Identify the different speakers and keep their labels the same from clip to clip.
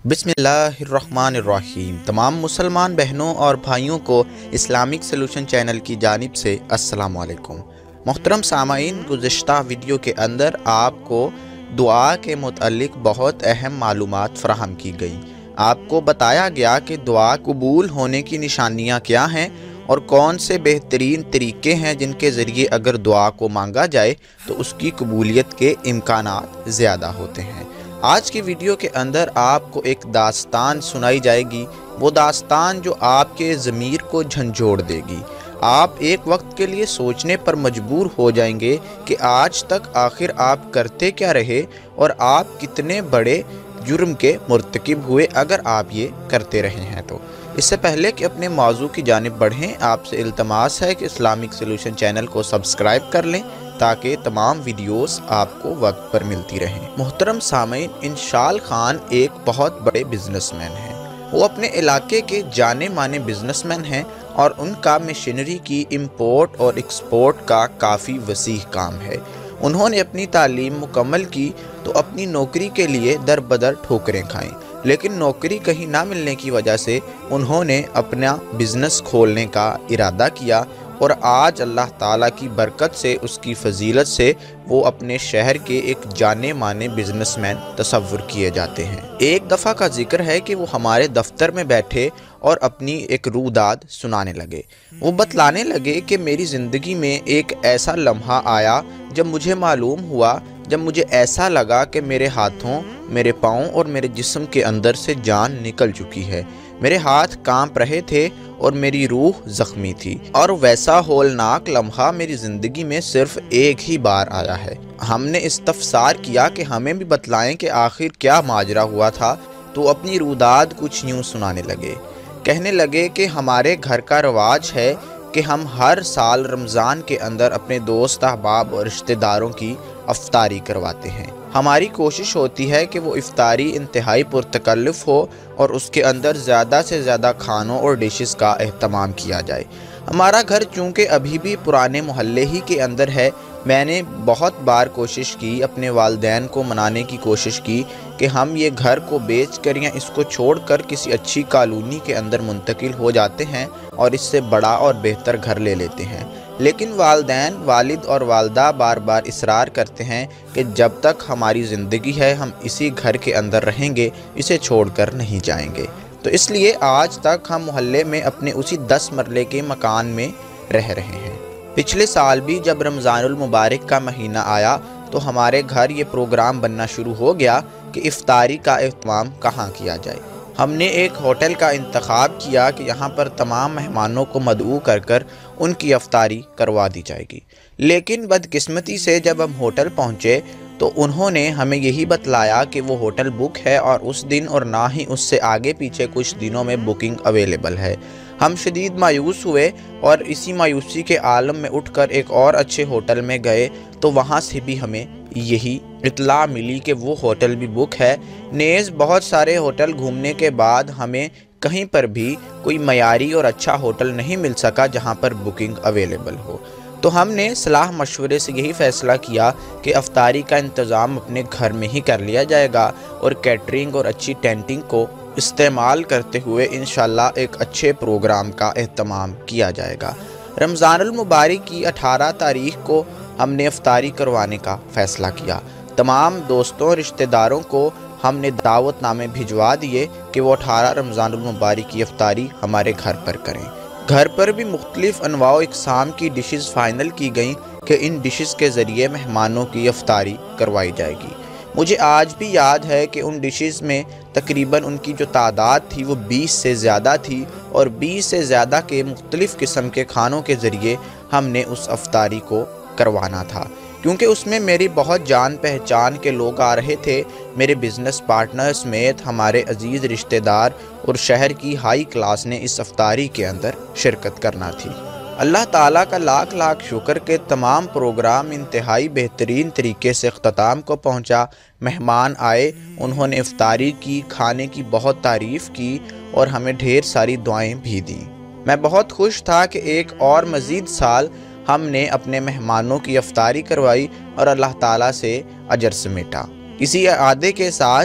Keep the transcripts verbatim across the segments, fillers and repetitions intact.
Speaker 1: बिस्मिल्लाहिर्रहमानिर्रहीम। तमाम मुसलमान बहनों और भाइयों को इस्लामिक सॉल्यूशन चैनल की जानिब से अस्सलाम वालेकुम। मोहतरम सामाईन, गुज़िश्ता वीडियो के अंदर आपको दुआ के मुतल्लिक बहुत अहम मालूमात फ़राहम की गई। आपको बताया गया कि दुआ कबूल होने की निशानियाँ क्या हैं और कौन से बेहतरीन तरीक़े हैं जिनके ज़रिए अगर दुआ को मांगा जाए तो उसकी कबूलियत के इम्कानात ज़्यादा होते हैं। आज की वीडियो के अंदर आपको एक दास्तान सुनाई जाएगी, वो दास्तान जो आपके ज़मीर को झंझोड़ देगी। आप एक वक्त के लिए सोचने पर मजबूर हो जाएंगे कि आज तक आखिर आप करते क्या रहे और आप कितने बड़े जुर्म के मुर्तकिब हुए अगर आप ये करते रहे हैं। तो इससे पहले कि अपने मौजू की जानिब बढ़ें, आपसे इल्तमास है कि इस्लामिक सॉल्यूशन चैनल को सब्सक्राइब कर लें ताकि तमाम वीडियोस आपको वक्त पर मिलती रहें। मोहतरम सामीन, इंशाल खान एक बहुत बड़े बिजनेसमैन हैं। वो अपने इलाके के जाने माने बिजनेसमैन हैं और उनका मशीनरी की इंपोर्ट और एक्सपोर्ट का काफ़ी वसीह काम है। उन्होंने अपनी तालीम मुकम्मल की तो अपनी नौकरी के लिए दर बदर ठोकरें खाईं, लेकिन नौकरी कहीं ना मिलने की वजह से उन्होंने अपना बिज़नेस खोलने का इरादा किया और आज अल्लाह ताला की बरकत से, उसकी फजीलत से वो अपने शहर के एक जाने माने बिजनेसमैन तसव्वुर किए जाते हैं। एक दफ़ा का जिक्र है कि वो हमारे दफ्तर में बैठे और अपनी एक रूदाद सुनाने लगे। वो बतलाने लगे कि मेरी ज़िंदगी में एक ऐसा लम्हा आया जब मुझे मालूम हुआ, जब मुझे ऐसा लगा कि मेरे हाथों, मेरे पाँव और मेरे जिस्म के अंदर से जान निकल चुकी है। मेरे हाथ कांप रहे थे और मेरी रूह ज़ख्मी थी और वैसा होलनाक लम्हा मेरी ज़िंदगी में सिर्फ एक ही बार आया है। हमने इस्तफसार किया कि हमें भी बतलाएं कि आखिर क्या माजरा हुआ था, तो अपनी रूदाद कुछ यूँ सुनाने लगे। कहने लगे कि हमारे घर का रवाज है कि हम हर साल रमज़ान के अंदर अपने दोस्त अहबाब और रिश्तेदारों की अफ्तारी करवाते हैं। हमारी कोशिश होती है कि वो इफ्तारी इंतहाई पुरतकल्लुफ़ हो और उसके अंदर ज़्यादा से ज़्यादा खानों और डिशेस का एहतमाम किया जाए। हमारा घर चूँकि अभी भी पुराने मोहल्ले ही के अंदर है, मैंने बहुत बार कोशिश की, अपने वालिदैन को मनाने की कोशिश की कि हम ये घर को बेच कर या इसको छोड़ कर किसी अच्छी कॉलोनी के अंदर मुंतकिल हो जाते हैं और इससे बड़ा और बेहतर घर ले लेते हैं। लेकिन वालिदैन, वालिद और वालदा बार बार इसरार करते हैं कि जब तक हमारी ज़िंदगी है हम इसी घर के अंदर रहेंगे, इसे छोड़कर नहीं जाएंगे। तो इसलिए आज तक हम मोहल्ले में अपने उसी दस मरले के मकान में रह रहे हैं। पिछले साल भी जब रमज़ानुल मुबारक का महीना आया तो हमारे घर ये प्रोग्राम बनना शुरू हो गया कि इफ्तारी का एहतमाम कहाँ किया जाए। हमने एक होटल का इंतखाब किया कि यहाँ पर तमाम मेहमानों को मदऊ कर कर उनकी अफ्तारी करवा दी जाएगी। लेकिन बदकिस्मती से जब हम होटल पहुँचे तो उन्होंने हमें यही बतलाया कि वो होटल बुक है और उस दिन और ना ही उससे आगे पीछे कुछ दिनों में बुकिंग अवेलेबल है। हम शदीद मायूस हुए और इसी मायूसी के आलम में उठकर एक और अच्छे होटल में गए तो वहाँ से भी हमें यही इत्तला मिली कि वो होटल भी बुक है। नेज़ बहुत सारे होटल घूमने के बाद हमें कहीं पर भी कोई मयारी और अच्छा होटल नहीं मिल सका जहाँ पर बुकिंग अवेलेबल हो। तो हमने सलाह मशवरे से यही फ़ैसला किया कि अफ्तारी का इंतज़ाम अपने घर में ही कर लिया जाएगा और कैटरिंग और अच्छी टेंटिंग को इस्तेमाल करते हुए इंशाल्लाह एक अच्छे प्रोग्राम का एहतमाम किया जाएगा। रमज़ानुल मुबारक की अठारह तारीख़ को हमने अफ्तारी करवाने का फ़ैसला किया। तमाम दोस्तों, रिश्तेदारों को हमने दावतनामे भिजवा दिए कि वो अठारह रमज़ानुल मुबारक की अफ्तारी हमारे घर पर करें। घर पर भी मुख्तलिफ़ अनवाओ इक़साम की डिशेस फ़ाइनल की गई कि इन डिशेस के ज़रिए मेहमानों की अफ्तारी करवाई जाएगी। मुझे आज भी याद है कि उन डिशेस में तकरीबन उनकी जो तादाद थी वो बीस से ज़्यादा थी और बीस से ज़्यादा के मुख्तलिफ़ किस्म के खानों के ज़रिए हमने उस अफ्तारी को करवाना था। क्योंकि उसमें मेरी बहुत जान पहचान के लोग आ रहे थे, मेरे बिज़नेस पार्टनर समेत हमारे अजीज़ रिश्तेदार और शहर की हाई क्लास ने इस अफ्तारी के अंदर शिरकत करना थी। अल्लाह ताला का लाख लाख शुक्र के तमाम प्रोग्राम इंतहाई बेहतरीन तरीके से अख्ताम को पहुंचा। मेहमान आए, उन्होंने इफ्तारी की, खाने की बहुत तारीफ़ की और हमें ढेर सारी दुआएं भी दी। मैं बहुत खुश था कि एक और मज़ीद साल हमने अपने मेहमानों की अफ्तारी करवाई और अल्लाह ताला से अजर समेटा। इसी आदे के साथ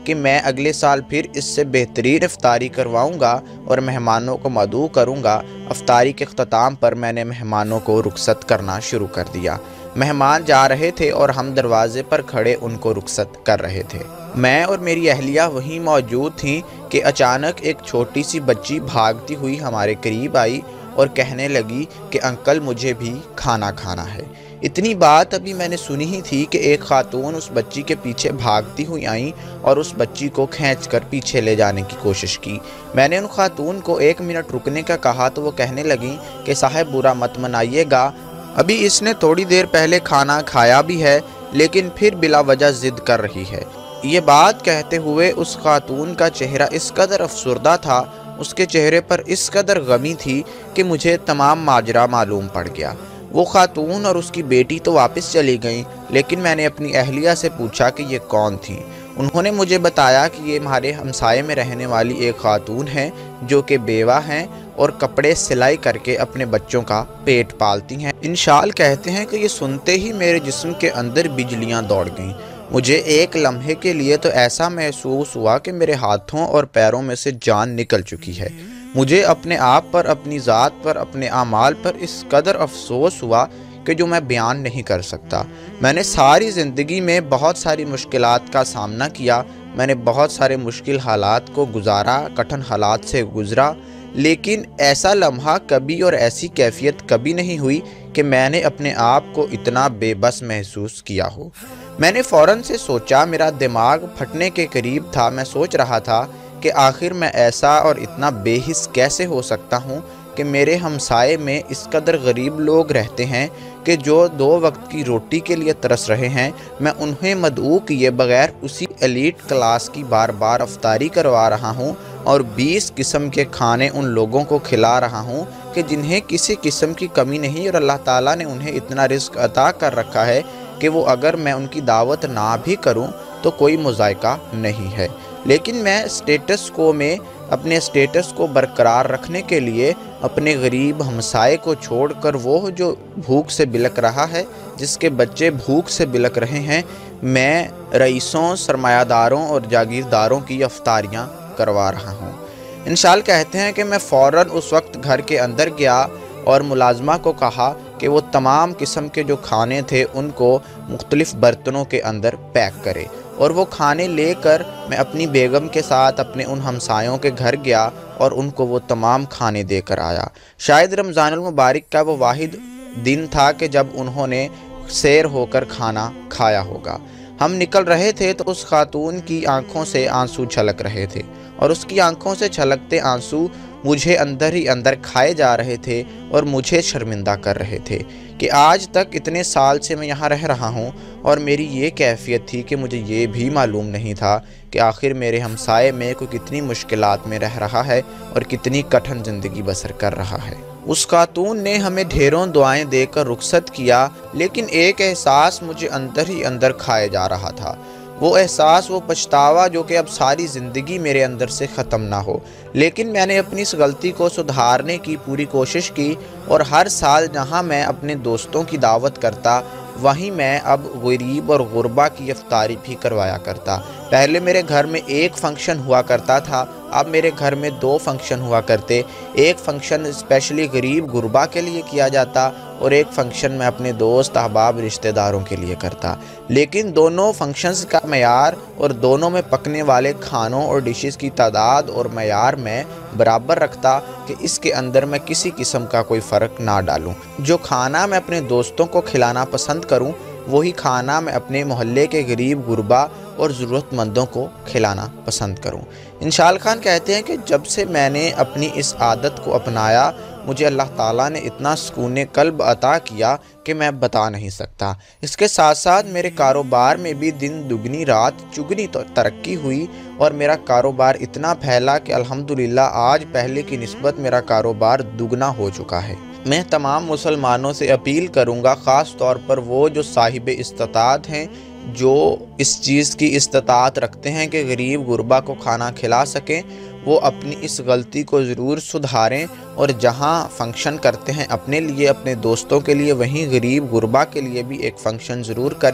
Speaker 1: کہ میں اگلے سال پھر اس سے بہترین افطاری کرواؤں گا اور مہمانوں کو مدعو کروں گا۔ افطاری کے اختتام پر میں نے مہمانوں کو رخصت کرنا شروع کر دیا۔ مہمان جا رہے تھے اور ہم دروازے پر کھڑے ان کو رخصت کر رہے تھے۔ میں اور میری اہلیہ وہیں موجود تھیں کہ اچانک ایک چھوٹی سی بچی بھاگتی ہوئی ہمارے قریب آئی اور کہنے لگی کہ انکل مجھے بھی کھانا کھانا ہے۔ اتنی بات ابھی میں نے سنی ہی تھی کہ ایک خاتون اس بچی کے پیچھے بھاگتی ہوئی آئیں اور اس بچی کو کھینچ کر پیچھے لے جانے کی کوشش کی۔ میں نے ان خاتون کو ایک منٹ رکنے کا کہا تو وہ کہنے لگیں کہ صاحب برا مت منائیے گا، ابھی اس نے تھوڑی دیر پہلے کھانا کھایا بھی ہے لیکن پھر بلا وجہ ضد کر رہی ہے۔ یہ بات کہتے ہوئے اس خاتون کا چہرہ اس قدر افسردہ تھا، اس کے چہرے پر اس قدر غمی تھی کہ مجھے تمام ماجرا معلوم پڑ گیا۔ وہ خاتون اور اس کی بیٹی تو واپس چلی گئیں، لیکن میں نے اپنی اہلیہ سے پوچھا کہ یہ کون تھیں۔ انہوں نے مجھے بتایا کہ یہ ہمارے ہمسائے میں رہنے والی ایک خاتون ہیں جو کہ بیوہ ہیں اور کپڑے سلائی کر کے اپنے بچوں کا پیٹ پالتی ہیں۔ انشال کہتے ہیں کہ یہ سنتے ہی میرے جسم کے اندر بجلیاں دوڑ گئیں۔ مجھے ایک لمحے کے لیے تو ایسا محسوس ہوا کہ میرے ہاتھوں اور پیروں میں سے جان نکل چکی ہے۔ مجھے اپنے آپ پر، اپنی ذات پر، اپنے اعمال پر اس قدر افسوس ہوا کہ جو میں بیان نہیں کر سکتا۔ میں نے ساری زندگی میں بہت ساری مشکلات کا سامنا کیا، میں نے بہت سارے مشکل حالات کو گزارا، کٹھن حالات سے گزرا، لیکن ایسا لمحہ کبھی اور ایسی کیفیت کبھی نہیں ہوئی کہ میں نے اپنے آپ کو اتنا بے بس محسوس کیا ہو۔ میں نے فوراً سے سوچا، میرا دماغ پھٹنے کے قریب تھا۔ میں سوچ رہا تھا کہ آخر میں ایسا اور اتنا بے حس کیسے ہو سکتا ہوں کہ میرے ہمسائے میں اس قدر غریب لوگ رہتے ہیں کہ جو دو وقت کی روٹی کے لیے ترس رہے ہیں، میں انہیں مدعو کیے بغیر اسی ایلیٹ کلاس کی بار بار افطاری کروا رہا ہوں اور بیس قسم کے کھانے ان لوگوں کو کھلا رہا ہوں کہ جنہیں کسی قسم کی کمی نہیں، اور اللہ تعالیٰ نے انہیں اتنا رزق عطا کر رکھا ہے کہ وہ اگر میں ان کی دعوت نہ بھی کروں تو کوئی مذائقہ نہیں ہے۔ لیکن میں اسٹیٹس کو میں اپنے اسٹیٹس کو برقرار رکھنے کے لیے اپنے غریب ہمسائے کو چھوڑ کر، وہ جو بھوک سے بلک رہا ہے، جس کے بچے بھوک سے بلک رہے ہیں، میں رئیسوں، سرمایہ داروں اور جاگیرداروں کی افطاریاں کروا رہا ہوں۔ انشال کہتے ہیں کہ میں فوراً اس وقت گھر کے اندر گیا اور ملازمہ کو کہا کہ وہ تمام قسم کے جو کھانے تھے ان کو مختلف برتنوں کے اندر پیک کرے، اور وہ کھانے لے کر میں اپنی بیگم کے ساتھ اپنے ان ہمسایوں کے گھر گیا اور ان کو وہ تمام کھانے دے کر آیا۔ شاید رمضان المبارک کا وہ واحد دن تھا کہ جب انہوں نے سیر ہو کر کھانا کھایا ہوگا۔ ہم نکل رہے تھے تو اس خاتون کی آنکھوں سے آنسو چھلک رہے تھے، اور اس کی آنکھوں سے چھلکتے آنسو مجھے اندر ہی اندر کھائے جا رہے تھے اور مجھے شرمندہ کر رہے تھے کہ آج تک اتنے سال سے میں یہاں رہ رہا ہوں اور میری یہ کیفیت تھی کہ مجھے یہ بھی معلوم نہیں تھا کہ آخر میرے ہمسائے میں کوئی کتنی مشکلات میں رہ رہا ہے اور کتنی کٹھن زندگی بسر کر رہا ہے۔ اس خاتون نے ہمیں ڈھیروں دعائیں دے کر رخصت کیا، لیکن ایک احساس مجھے اندر ہی اندر کھائے جا رہا تھا، وہ احساس، وہ پچھتاوا جو کہ اب ساری زندگی میرے اندر سے ختم نہ ہو۔ لیکن میں نے اپنی اس غلطی کو سدھارنے کی پوری کوشش کی، اور ہر سال جہاں میں اپنے دوستوں کی دعوت کرتا، وہیں میں اب غریب اور غربا کی افطاری بھی کروایا کرتا۔ پہلے میرے گھر میں ایک فنکشن ہوا کرتا تھا، اب میرے گھر میں دو فنکشن ہوا کرتے۔ ایک فنکشن اسپیشلی غریب غربا کے لیے کیا جاتا اور ایک فنکشن میں اپنے دوست احباب رشتہ داروں کے لیے کرتا، لیکن دونوں فنکشنز کا معیار اور دونوں میں پکنے والے کھانوں اور ڈشز کی تعداد اور معیار میں برابر رکھتا کہ اس کے اندر میں کسی قسم کا کوئی فرق نہ ڈالوں۔ جو کھانا میں اپنے دوستوں کو کھلانا پسند کروں، وہی کھانا میں اپنے محلے کے غریب غربا اور ضرورت مندوں کو کھلانا پسند کروں۔ انشال خان کہتے ہیں کہ جب سے میں نے اپنی اس عادت کو اپنایا، مجھے اللہ تعالیٰ نے اتنا سکون قلب عطا کیا کہ میں بتا نہیں سکتا۔ اس کے ساتھ ساتھ میرے کاروبار میں بھی دن دگنی رات چگنی ترقی ہوئی، اور میرا کاروبار اتنا پھیلا کہ الحمدللہ آج پہلے کی نسبت میرا کاروبار دگنا ہو چکا ہے۔ میں تمام مسلمانوں سے اپیل کروں گا، خاص طور پر وہ جو صاحب استطاعت ہیں، جو اس چیز کی استطاعت رکھتے ہیں کہ غریب غربا کو کھانا کھلا سکیں، وہ اپنی اس غلطی کو ضرور سدھاریں، اور جہاں فنکشن کرتے ہیں اپنے لیے، اپنے دوستوں کے لیے، وہیں غریب غربا کے لیے بھی ایک فنکشن ضرور کریں،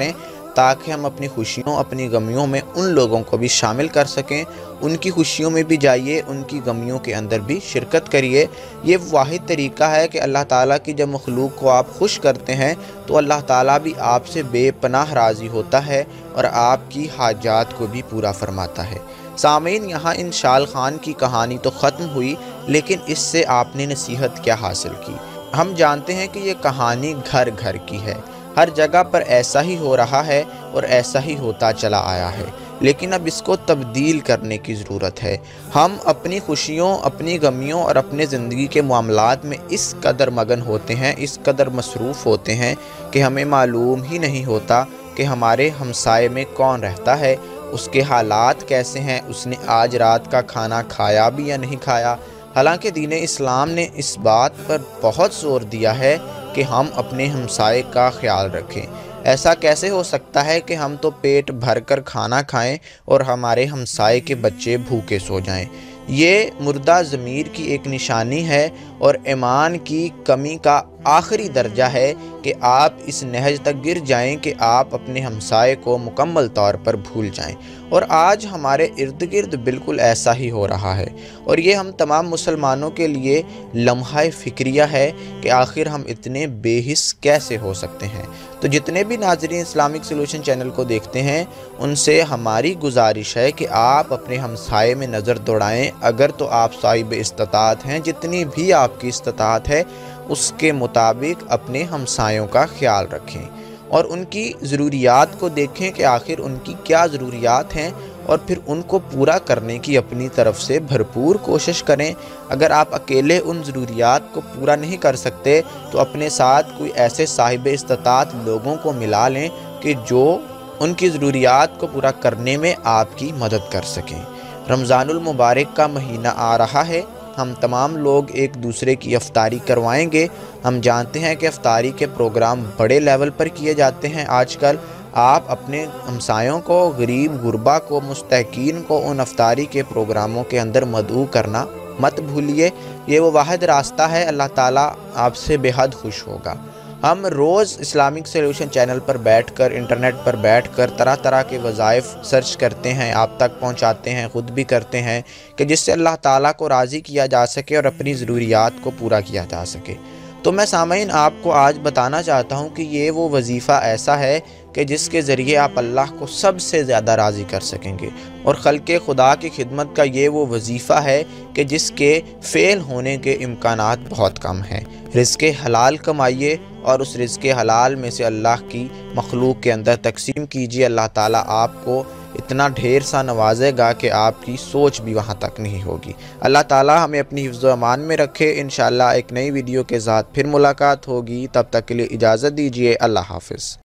Speaker 1: تاکہ ہم اپنی خوشیوں اپنی غمیوں میں ان لوگوں کو بھی شامل کر سکیں۔ ان کی خوشیوں میں بھی جائیے، ان کی غمیوں کے اندر بھی شرکت کریے۔ یہ واحد طریقہ ہے کہ اللہ تعالیٰ کی جب مخلوق کو آپ خوش کرتے ہیں تو اللہ تعالیٰ بھی آپ سے بے پناہ راضی ہوتا ہے اور آپ کی حاجات کو بھی پورا فرماتا ہے۔ سامعین، یہاں ان شال خان کی کہانی تو ختم ہوئی، لیکن اس سے آپ نے نصیحت کیا حاصل کی؟ ہم جانتے ہیں کہ یہ کہانی گھر گھر کی ہے، ہر جگہ پر ایسا ہی ہو رہا ہے اور ایسا ہی ہوتا چلا آیا ہے، لیکن اب اس کو تبدیل کرنے کی ضرورت ہے۔ ہم اپنی خوشیوں اپنی غمیوں اور اپنے زندگی کے معاملات میں اس قدر مگن ہوتے ہیں، اس قدر مصروف ہوتے ہیں کہ ہمیں معلوم ہی نہیں ہوتا کہ ہمارے ہمسائے میں کون رہتا ہے، اس کے حالات کیسے ہیں، اس نے آج رات کا کھانا کھایا بھی یا نہیں کھایا۔ حالانکہ دین اسلام نے اس بات پر بہت زور دیا ہے کہ ہم اپنے ہمسائے کا خیال رکھیں۔ ایسا کیسے ہو سکتا ہے کہ ہم تو پیٹ بھر کر کھانا کھائیں اور ہمارے ہمسائے کے بچے بھوکے سو جائیں؟ یہ مردہ ضمیر کی ایک نشانی ہے اور ایمان کی کمی کا آخری درجہ ہے کہ آپ اس نہج تک گر جائیں کہ آپ اپنے ہمسائے کو مکمل طور پر بھول جائیں۔ اور آج ہمارے ارد گرد بالکل ایسا ہی ہو رہا ہے، اور یہ ہم تمام مسلمانوں کے لیے لمحہ فکریہ ہے کہ آخر ہم اتنے بے حس کیسے ہو سکتے ہیں۔ تو جتنے بھی ناظرین اسلامک سلوشن چینل کو دیکھتے ہیں، ان سے ہماری گزارش ہے کہ آپ اپنے ہمسائے میں نظر دوڑائیں۔ اگر تو آپ صاحب استطاعت ہیں، جتنی بھی آپ کی استطاعت ہے اس کے مطابق اپنے ہمسایوں کا خیال رکھیں اور ان کی ضروریات کو دیکھیں کہ آخر ان کی کیا ضروریات ہیں، اور پھر ان کو پورا کرنے کی اپنی طرف سے بھرپور کوشش کریں۔ اگر آپ اکیلے ان ضروریات کو پورا نہیں کر سکتے تو اپنے ساتھ کوئی ایسے صاحب استطاعت لوگوں کو ملا لیں کہ جو ان کی ضروریات کو پورا کرنے میں آپ کی مدد کر سکیں۔ رمضان المبارک کا مہینہ آ رہا ہے، ہم تمام لوگ ایک دوسرے کی افطاری کروائیں گے۔ ہم جانتے ہیں کہ افطاری کے پروگرام بڑے لیول پر کیے جاتے ہیں آج کل۔ آپ اپنے ہمسایوں کو، غریب غربا کو، مستحقین کو ان افطاری کے پروگراموں کے اندر مدعو کرنا مت بھولیے۔ یہ وہ واحد راستہ ہے، اللہ تعالیٰ آپ سے بے حد خوش ہوگا۔ ہم روز اسلامک سلوشن چینل پر بیٹھ کر انٹرنیٹ پر بیٹھ کر طرح طرح کے وظائف سرچ کرتے ہیں، آپ تک پہنچاتے ہیں، خود بھی کرتے ہیں کہ جس سے اللہ تعالیٰ کو راضی کیا جا سکے اور اپنی ضروریات کو پورا کیا جا سکے۔ تو میں سامعین آپ کو آج بتانا چاہتا ہوں کہ یہ وہ وظیفہ ایسا ہے کہ جس کے ذریعے آپ اللہ کو سب سے زیادہ راضی کر سکیں گے، اور خلق خدا کی خدمت کا یہ وہ وظیفہ ہے کہ جس کے فیل ہونے کے امکانات بہت کم ہیں۔ رزق حلال کمائیے اور اس رزق حلال میں سے اللہ کی مخلوق کے اندر تقسیم کیجیے۔ اللہ تعالیٰ آپ کو اتنا ڈھیر سا نوازے گا کہ آپ کی سوچ بھی وہاں تک نہیں ہوگی۔ اللہ تعالیٰ ہمیں اپنی حفظ و امان میں رکھے۔ انشاءاللہ ایک نئی ویڈیو کے ساتھ پھر ملاقات ہوگی، تب تک کے لیے اجازت دیجیے۔ اللہ حافظ۔